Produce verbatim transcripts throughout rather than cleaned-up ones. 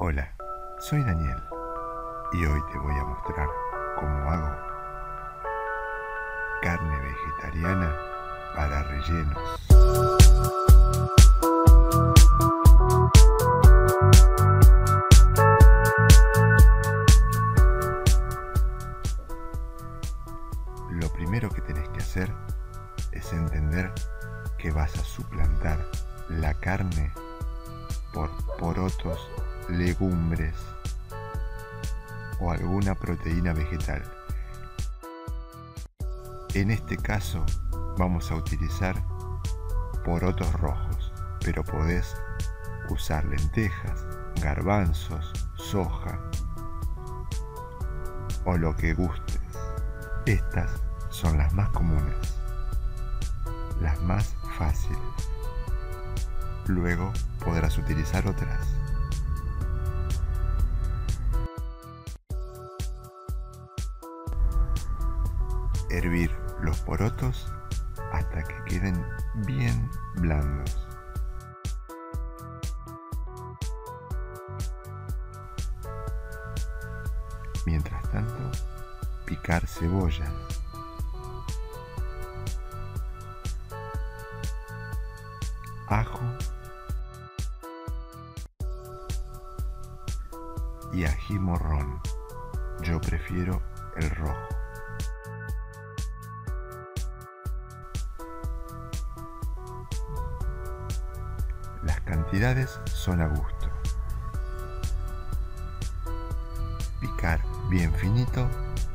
Hola, soy Daniel y hoy te voy a mostrar cómo hago carne vegetariana para rellenos. Lo primero que tenés que hacer es entender que vas a suplantar la carne por porotos, legumbres o alguna proteína vegetal. En este caso vamos a utilizar porotos rojos, pero podés usar lentejas, garbanzos, soja o lo que gustes. Estas son las más comunes, las más fáciles. Luego podrás utilizar otras. Hervir los porotos hasta que queden bien blandos. Mientras tanto, picar cebollas, ajo y ají morrón. Yo prefiero el rojo. Las cantidades son a gusto. Picar bien finito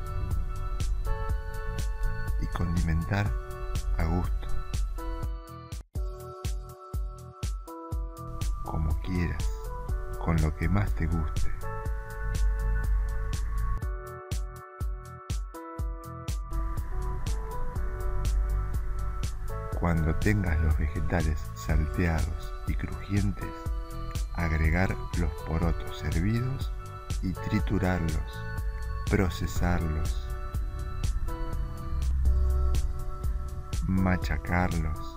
y condimentar a gusto, como quieras, con lo que más te guste. Cuando tengas los vegetales salteados y crujientes, agregar los porotos hervidos y triturarlos, procesarlos, machacarlos,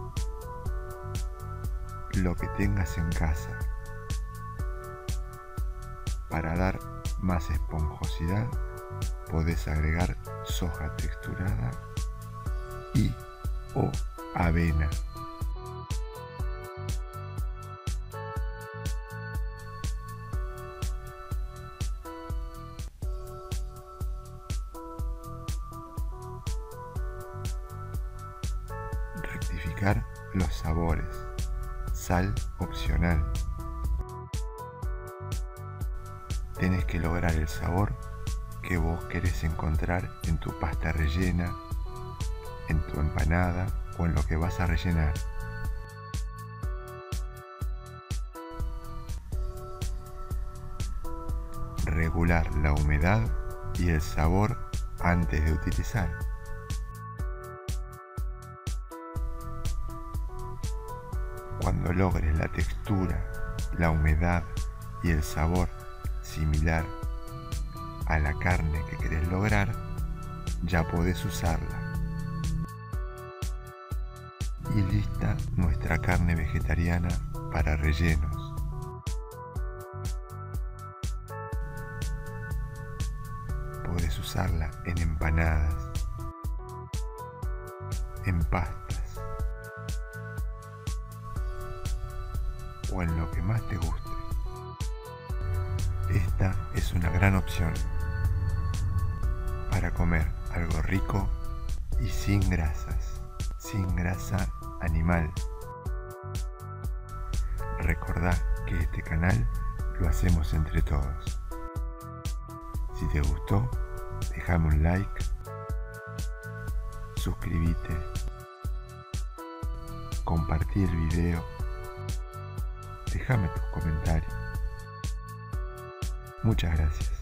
lo que tengas en casa. Para dar más esponjosidad, podés agregar soja texturada y o avena. Rectificar los sabores. Sal opcional. Tenés que lograr el sabor que vos querés encontrar en tu pasta rellena, en tu empanada o en lo que vas a rellenar. Regular la humedad y el sabor antes de utilizar. Cuando logres la textura, la humedad y el sabor similar a la carne que querés lograr, ya podés usarla. Y lista nuestra carne vegetariana para rellenos. Podés usarla en empanadas, en pastas o en lo que más te guste. Esta es una gran opción para comer algo rico y sin grasas, sin grasa animal. Recordá que este canal lo hacemos entre todos. Si te gustó, déjame un like, suscríbete, compartí el video, déjame tus comentarios. Muchas gracias.